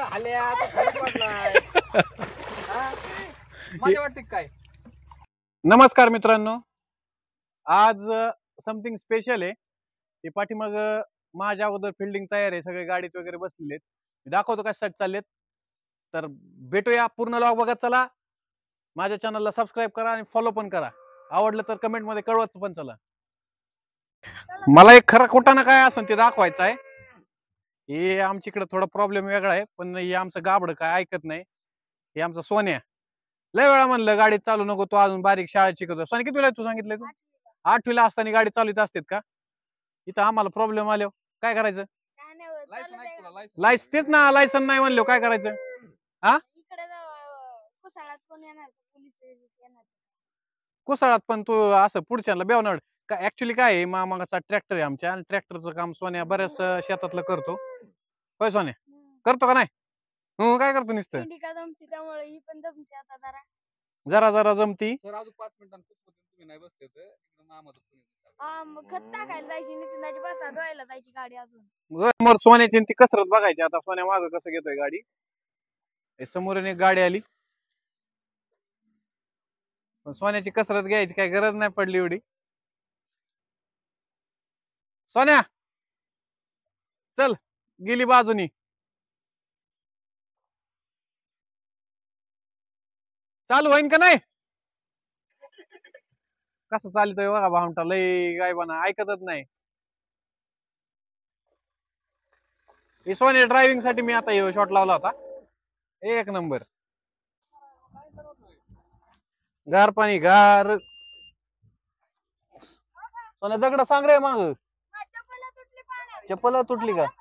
आल्या मजा वाटते काय? नमस्कार मित्रांनो, आज समथिंग स्पेशल आहे. ते पाठीमाग माझ्या अगोदर फिल्डिंग तयार आहे, सगळे गाडीत वगैरे बसलेले आहेत. मी दाखवतो कशासाठी चाललेत. तर भेटूया, पूर्ण लॉग बघत चला. माझ्या चॅनलला सबस्क्राईब करा आणि फॉलो पण करा. आवडलं तर कमेंट मध्ये कळवत पण चला. मला एक खरा खोटा ना काय असं ते दाखवायचं आहे. हे आमच्याकडे थोडा प्रॉब्लेम वेगळा आहे, पण हे आमचं गाबड काय ऐकत नाही. हे आमचं सोन्या लय वेळा म्हणलं गाडी चालू नको, तो अजून बारीक शाळेत शिकतो. सोन्या किती वेळा तू सांगितलं? तू 8वीला असताना गाडी चालवीत असतेत का? इथं आम्हाला प्रॉब्लेम आलो, काय करायचं? तेच ना, लायसन नाही म्हणलो काय करायचं? हा, कुसाळात पण तू असं पुढच्याला बेवनाड का? ऍक्च्युली काय आहे, मामाचा ट्रॅक्टर आहे आमच्या, आणि ट्रॅक्टरचं काम सोन्या बऱ्याच शेतातलं करतो. होय सोन्या, करतो का नाही? हो, काय करतो नुसतं? जरा जरा जमती. सर अजून 5 मिनिटांनी तुम्ही नाही बसते तर मामा मग सोन्याची ती कसरत बघायची. आता सोन्या मागं कसं घेतोय गाडी. समोरून एक गाडी आली, पण सोन्याची कसरत घ्यायची काही गरज नाही पडली एवढी. सोन्या चल, गेली बाजूनी. चालू होईन का नाही? कसं चालतोय बघा भामटा, लय काय बना ऐकतच नाही. हे सोन्या ड्रायव्हिंग साठी मी आता शॉट लावला होता. एक नंबर. गार पाणी गार. सोन्या दगड सांग रे माग. चप्पल तुटली का?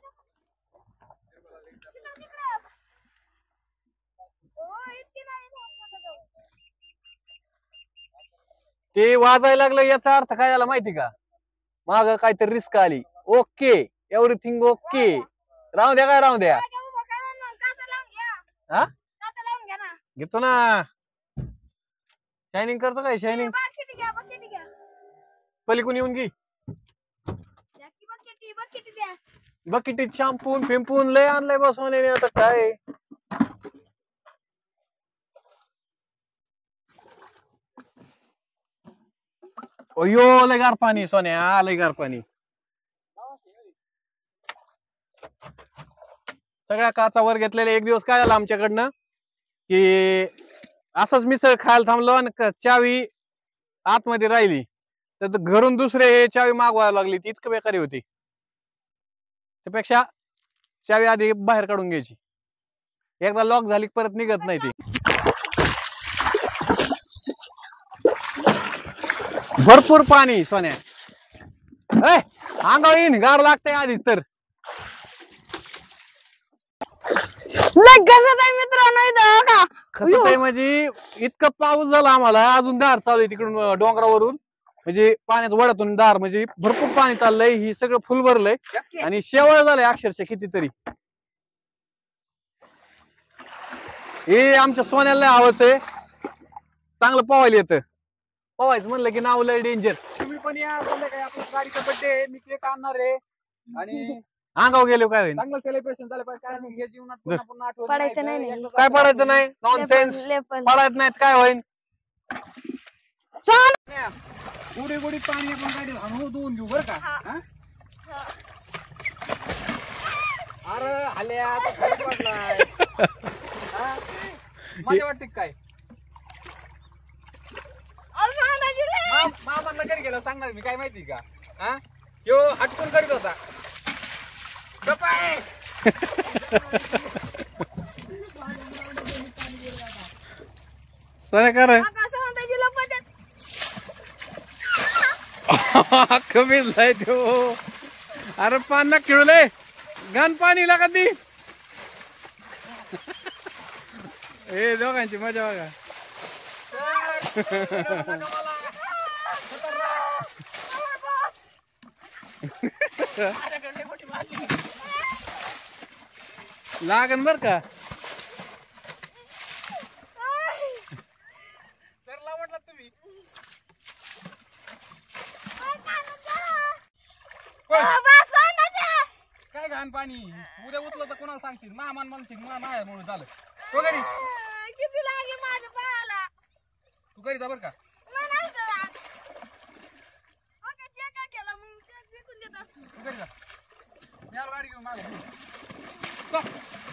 ते वाजायला लागलं याचा अर्थ काय झाला माहिती का? माग काहीतरी रिस्क आली. Okay, everything okay. राहू द्या काय राहू द्या. हा, घेतो ना. शायनिंग करतो काय? शायनिंग पलीकडून येऊन घे. बकेटीत शॅम्पून पिंपून लय आणलंय बसवणे. आता काय अयो, लय गार पाणी सोन्या, लय गार पाणी. सगळ्या काचा वर घेतलेल्या. एक दिवस काय झालं आमच्याकडनं की असंच मिसळ खायला थांबलो आणि चावी आतमध्ये राहिली. तर घरून दुसरे चावी मागवायला लागली. ती इतकं बेकारी होती. त्यापेक्षा चावी आधी बाहेर काढून घ्यायची. एकदा लॉक झाली परत निघत नाही ती. भरपूर पाणी सोन्या. अंगावर येईन, गार लागतंय आधीच तर. कसं आहे म्हणजे इतकं पाऊस झाला आम्हाला, अजून धार चालू आहे तिकडून डोंगरावरून. म्हणजे पाण्यात वड्यातून धार, म्हणजे भरपूर पाणी चाललंय. ही सगळं फुल भरलंय आणि शेवळ झालंय अक्षरशः कितीतरी. हे आमच्या सोन्याला हवंच आहे. चांगलं पोवायला येतं. पोवायचं म्हणलं की नाव लय डेंजर. तुम्ही पण या संध्याकाळी. आपल्या गाडीचा बर्थडे आहे, मी केक आणणार आहे आणि अंगावर गेलो काय होईल? चांगलं सेलिब्रेशन झालं पाहिजे. कारण हे जीवनात पुन्हा पुन्हा आठवण पडायचं नाही. काय पडायचं नाही? नॉनसेन्स. पडायचं नाहीत काय होईल? गुडी गुडी पाणी आपण गाडी आणू धुवून घेऊ बरं का? अरे आल्या पडलाय. मजा वाटते काय? मामांना घरी गेला सांगणार मी, काय माहिती का? हा, यो हटकून करीत होता. सोन्या कर कमी जाय तो. अरे पान खेळले घाण पाणी लागा ती. हे दोघांची मजा बघा. लागन बर का? सरला म्हटलं तुम्ही. काय घाण पाणी उद्या उचलं तर कोणाला सांगशील मामान म्हणशील माझ्यामुळे झालं तो घरी किती लागले माझ्या पायाला तू घरी जा बरं का तू घरी जा मी आलो गाडी घेऊन मागं चल.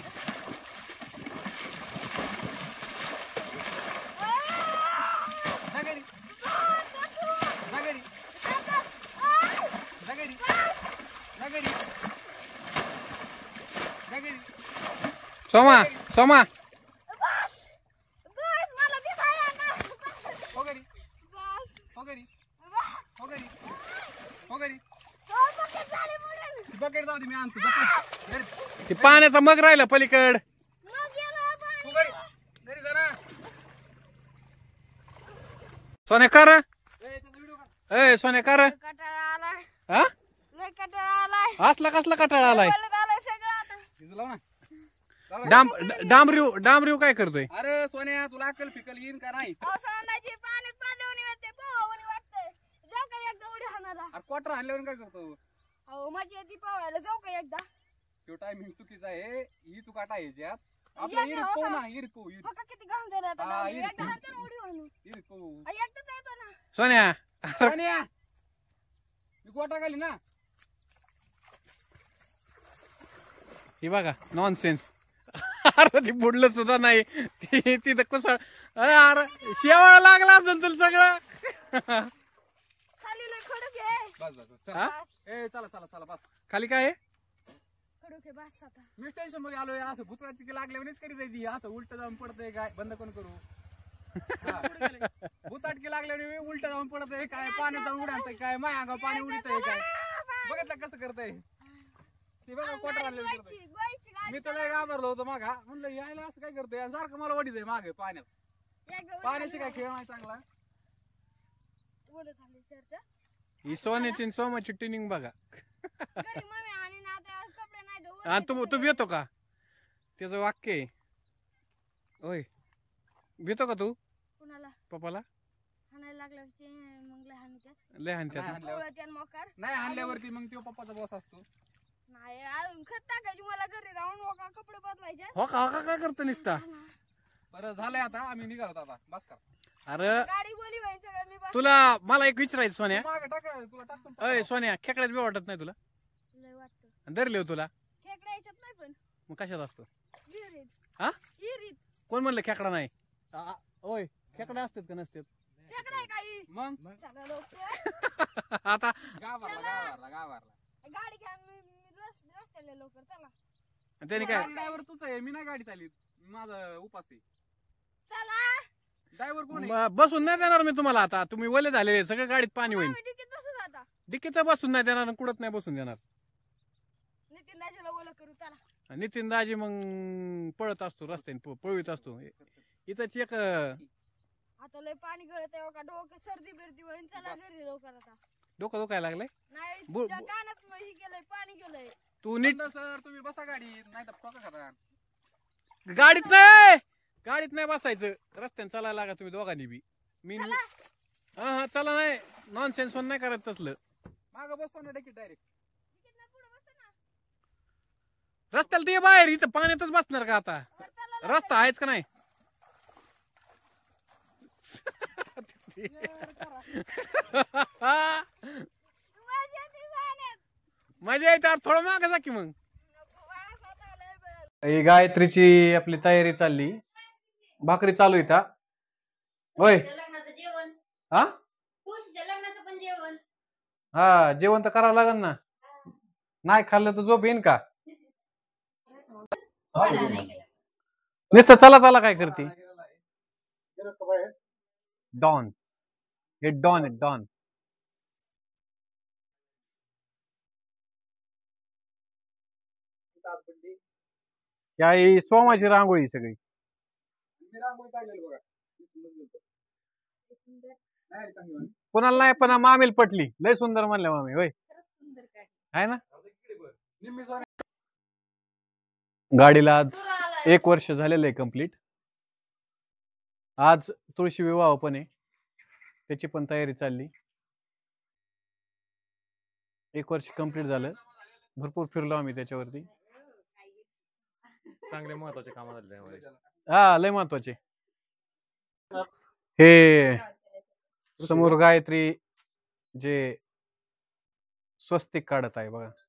जा घरी जा घरी जा घरी जा घरी जा घरी सोमा सोमा हो घरी हो घरी हो घरी हो घरी बकेट जाऊ दे मी आणतो जा तू. घरी ते पाण्याचा मग राहिला पलीकड तू घरी घरी जा ना सोन्या कर ए, त्याचा व्हिडिओ काढ. ए सोन्या कर कटाळा आलाय हा लय कटाळा आलाय असला कसला कटाळा आलाय बोलत आलाय सगळं आता भिजू लाव ना लाव ना. डांबरीव काय करतोय अरे सोन्या तुला अक्कल फिकल येईन का नाही पावसाळ्याची पाण्यात पाडवणी येते पोहावणी वाटतंय जाऊ का एकदा उडी हाणाला अरे क्वार्टर आणल्यावर काय करतो अहो माझी येते पोहायला जाऊ का एकदा तो टायमिंग चुकीचा आहे ही चुकाटा आहे ज्यात आपल्या येते इरीत हो पाहू का? ना इरीत पाहू हो का किती घाम झाला आता हा, डावली. येते. एकदा हाणते ना उडी हाणू इरीत पाहू एकदाच येतो ना सोन्या सोन्या मी क्वार्टर खाली ना हे बघा नॉनसेन्स अरे ती बुडलं सुद्धा नाही तिथं कुसळ अरे शेवाळ लागला अजून तुला सगळं खाली लय खडक आहे बस बस बस हा? चला ए चला चला चला बस खाली काय आहे खडक आहे बस आता मी टेन्शन मध्ये आलोय असं भूतकाळ तिथे लागल्यावरच करीत आहे ती असं उलट जाऊन पडतंय काय बंद कोण करू भूताटकी लागल्याने उलट जाऊन पडत आहे काय पाण्यात जाऊन उडायचंय काय माया अंगावर पाणी उडत आहे काय बघितलं कसं करतंय ते बघा क्वार्टर आणलेलं करतंय गोयची गोयची गाडी मी त्याला घाबरलो होतो मागा म्हणलं यायला असं काय करतोय आणि सारखं मला वडीत आहे मागे पाण्यात एकदा उडी पाण्याशी काय खेळ नाही चांगला उडत आली शर्ट ही सोन्याची आणि सोमाची ट्युनिंग बघा घरी मम्मी आणि ना आता कपडे नाही धुवत आणि तू येतो का त्याचं वाक्य आहे होय भेटतो का तू कुणाला पप्पाला हाणायला लागलं ते मग लय हाणत्यात लय हाणत्यात नाही हाणल्यावर पोळ्यात आणि मोकार नाही हाणल्यावरती मग तो पप्पाचा बॉस असतो नाही अजून खत टाकायची मला घरी जाऊन मोका कपडे बदलायचे हो का काय करतो निसता बरं झालंय आता आम्ही निघालो आता बस कर अरे गाडी बोली व्हायची सगळं मी बस तुला मला एक विचारायचं सोन्या मागे टाका तुला टाकतो अय सोन्या खेकड्यात बी वाटत नाही तुला लय वाटतं आणि धरले हो तुला खेकडे यायच्यात नाही पण मग कशात असतो विहिरीत हा विहिरीत कोण म्हणलं खेकडा नाही ओय खेकडा असतात का नसतात खेकडे आहे काही मग चला लवकर आता गावारला गाडी घ्या मी रस्त्याला लवकर चला त्याने काय ड्रायव्हर तूच आहे मी नाही गाडी चालीत माझा उपास आहे चला ड्रायव्हर कोण आहे बसून नाही देणार मी तुम्हाला आता तुम्ही वले झालेले सगळं गाडीत पाणी होईल आम्ही डिकीत बसू आता डिकीत बसून नाही देणार आणि कुठत नाही बसून देणार नितीन दाजीला ओलं करू चला नितीन दाजी मग पळत असतो रस्त्याने पळवीत असतो इथंच एक आता लय पाणी गळत आहे का डोकं सर्दी बिर्दी होईल चला घरी लवकर आता डोकं दुखायला लागलंय नाही बु- त्या कानात मग ही गेलंय पाणी गेलंय तू नीट सर तुम्ही बसा गाडीत नाही तर ठोका खाता गाडीत नाही बसायचं रस्त्याने चालायला लागा तुम्ही दोघांनी बी मी चला. हा चला नाही नॉनसेन्स पण नाही करत तसलं माग बसतो ना डायरेक्ट डिकीतनं पुढं बसा ना रस्त्याला ते बाहेर इथं पाण्यातच बसणार का आता वर चला रस्ता आहेच का नाही माझ्या ती पाण्यात मजा येते थोडं माग जा की मग वास आता लय बेळ. ही गायत्रीची आपली तयारी चालली भाकरी चालू इथं होय लग्नाचं जेवण हा खुशीच्या लग्नाचं पण जेवण हा जेवण तर करावं लागेल ना नाही खाल्लं तर झोप येईन का नुसतं चला चला काय करते डॉन हे डॉन आहे डॉन या ही सोमाची रांगोळी सगळी मी रांगोळी काढलेली बघा नाही चांगली वाली. कोणाला नाही पण मामील पटली लय सुंदर म्हणल्या मामी होय आहे ना निम्मी सोन्या. गाडीला आज 1 वर्ष झालेलं आहे कम्प्लीट आज तुळशी विवाह पण आहे त्याची पण तयारी चालली 1 वर्ष कम्प्लीट झालं भरपूर फिरलो आम्ही त्याच्यावरती चांगले महत्वाचे काम झाले त्यामुळे. हा लय महत्वाचे. हे समोर गायत्री जे स्वस्तिक काढत आहे बघा.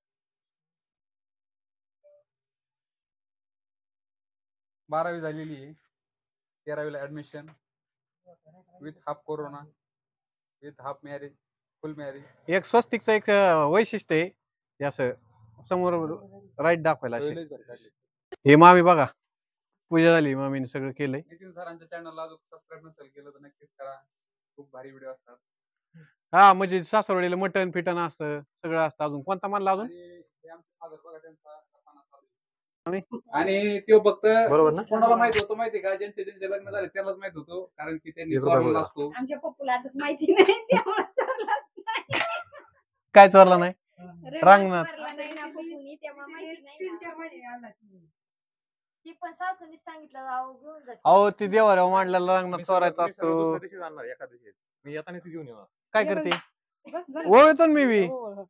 12वी झालेली आहे, 13वीला admission with half corona with half marriage full marriage. एक स्वस्तिकचं एक वैशिष्ट्य आहे हे असं समोर राईट दाखवायला असे. हे मामी बघा पूजा झाली, मामीने सगळं केलंय. नितीन सरांच्या चॅनलला अजून सबस्क्राईब नसेल केलं तर नक्कीच करा, खूप भारी व्हिडिओ असतात. हा म्हणजे सासरवडीला मटण फिटन असतं सगळं असतं. अजून कोणता म्हणला अजून? आणि हे आमचे फादर बघा त्यांचा कपाना चालू आहे. आणि तो फक्त बरोबर ना? कोणाला माहित होतं माहिती का, ज्यांचे ज्यांचे लग्न झाले त्यालाच माहित होतो, कारण की त्यांनी चोरलेला असतो. आमच्या पप्पूला आताच माहिती नाही त्यामुळे चाललाच नाही. काय चोरला नाही? रांगणात. मारला नाही ना पप्पूनी, त्यामुळे माहिती नाही ना. ती पण सासूने सांगितलं अहो घेऊन जा. अहो ती देवाऱ्यावर मांडलेला रांगणात चोरायचा मी असतो. दुसऱ्या दिवशी जाणार एका दिवशी. मी येताना ती घेऊन येणार. काय करते? ओळखतो ना मी बी.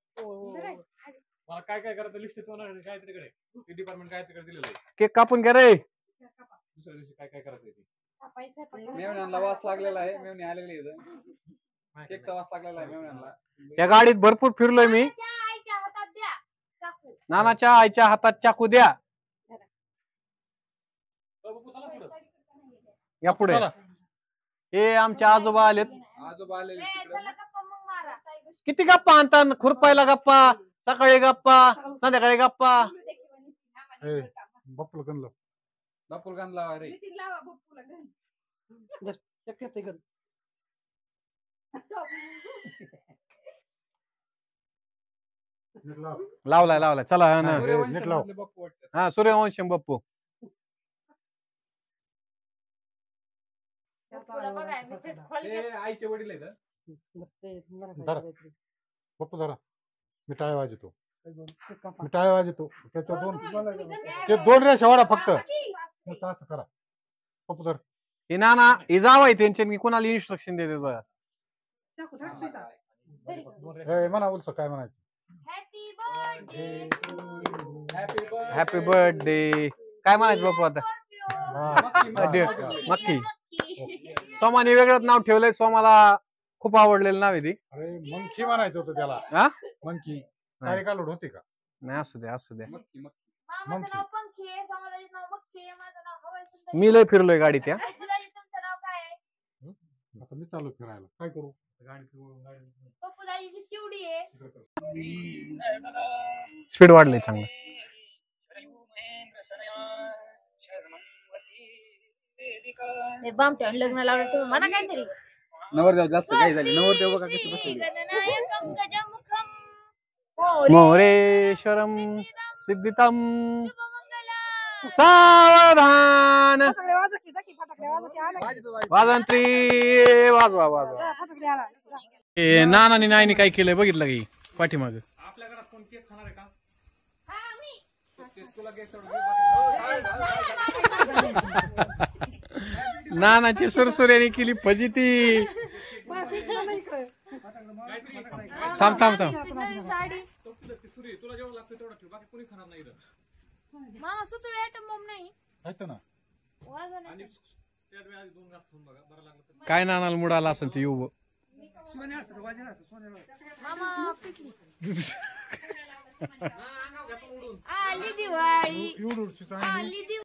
मला काय काय करायचं लिस्ट काय तिकडे डिपार्टमेंट काय तिकडे दिलेलं आहे. केक कापून घ्या रे. दुसऱ्या दिवशी काय काय करायचं ते. मेवण्यांना वास लागलेला आहे, मेवणी आलेली आहे इथं. केकचा वास लागलेला आहे मेवण्यांना. या गाडीत भरपूर फिरलोय मी. आईच्या हातात द्या चाकू. नानाच्या आईच्या हातात चाकू द्या. या पुढे. हे आमचे आजोबा आलेत. आजोबा आलेले तिकडे. चला गप्पा मग मारा. किती गप्पा आणतात? खुरपायला गप्पा, सकाळी गप्पा, संध्याकाळी गप्पा. बापूला गणलं. बापूल गाण लावा रे. नितीन लावा पप्पूला घरी. लावलाय लावलाय. चला हा ना. सूर्यवंशमधले बापू वाटतात. हा सूर्यवंशम बाप्पू. पप्पूला बघाय मी ते खोली ते आईचे वडील आहेत. बापू धरा. मी टाळ्या वाजवतो. मी टाळ्या वाजवतो. त्याच्या ते 2 रेषा वाढा फक्त. असं करा. बापू धर. हे नाना हे जावाय त्यांचे. मी कोणाला इन्स्ट्रक्शन देते बघा. म्हणा उलस काय म्हणायचं. Happy birthday happy birthday. काय म्हणायचं बापू आता? मक्की. सोमाने वेगळंच नाव ठेवलंय. सोमाला खूप आवडलेलं नाव आहे ती. अरे मंकी म्हणायचं होतं त्याला. हा मंकी. काय कालोड होते का? नाही असू द्या असू द्या. मामाचं नाव पंखी आहे, समाजाचं नाव मक्खी आहे, माझं नाव हवाई सुंदर. मी लय फिरलोय गाडीत या. तुमचं नाव काय आहे? आता मी चालू फिरायला काय करू. पप्पू दाजीची चिवडी आहे. स्पीड वाढलंय चांगलं. बामट्या लग्न लावलं तुम्ही म्हणा काहीतरी. नवरदेव जास्त काय झाले. नवरदेव बघा कशी बसलेली. मोरेश्वरम सिद्धितम सावधान. वाजंत्री वाजवा वाजवा. हे नानानी नाईनी काय केलंय बघितलं की पाठीमाग. आपल्या घरात कोण केक खाणार आहे का? नानाची सुरसुर्याने केली फजिती. थांब थांब थांब. साडी तुला जेवढं लागतं तेवढं ठेव, बाकी कोणी खाणार नाही इथं. मामा सुतळे आयटम मम नाही ऐकतो ना. आणि त्यात वेळा 2 घास खाऊन बघा, बरं लागलं तर. काय नानाला मुड आला असेल ते येऊ. मामा पिकली. आली दिवाळी. आली दिवाळी.